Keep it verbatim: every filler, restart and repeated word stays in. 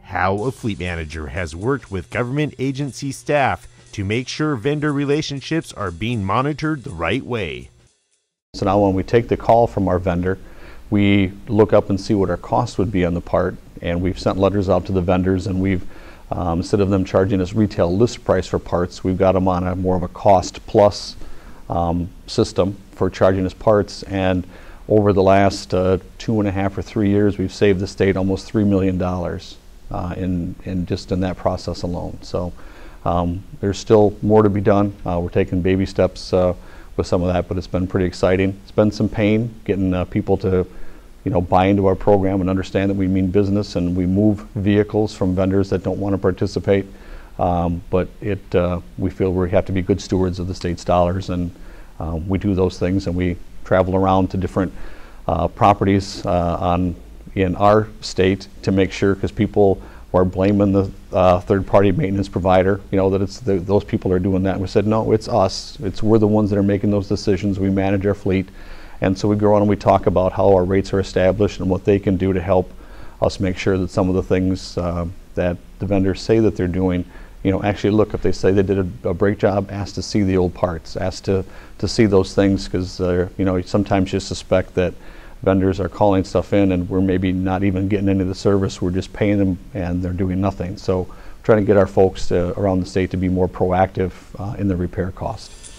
how a fleet manager has worked with government agency staff to make sure vendor relationships are being monitored the right way. So now when we take the call from our vendor, we look up and see what our cost would be on the part, and we've sent letters out to the vendors, and we've um, instead of them charging us retail list price for parts, we've got them on a more of a cost plus um, system for charging us parts. And over the last uh, two and a half or three years, we've saved the state almost three million dollars uh, in, in just in that process alone. So um, there's still more to be done. Uh, we're taking baby steps uh, with some of that, but it's been pretty exciting. It's been some pain getting uh, people to, you know, buy into our program and understand that we mean business, and we move vehicles from vendors that don't want to participate. Um, but it, uh, we feel we have to be good stewards of the state's dollars, and um, we do those things, and we travel around to different uh, properties uh, on in our state to make sure, because people are blaming the uh, third-party maintenance provider, you know, that it's the, those people are doing that. And we said, no, it's us. It's we're the ones that are making those decisions. We manage our fleet, and so we go on and we talk about how our rates are established and what they can do to help us make sure that some of the things uh, that the vendors say that they're doing, you know, actually look. If they say they did a, a brake job, ask to see the old parts, ask to to see those things, because uh, you know, sometimes you suspect that vendors are calling stuff in and we're maybe not even getting any of the service. We're just paying them and they're doing nothing. So trying to get our folks to, around the state to be more proactive uh, in the repair cost.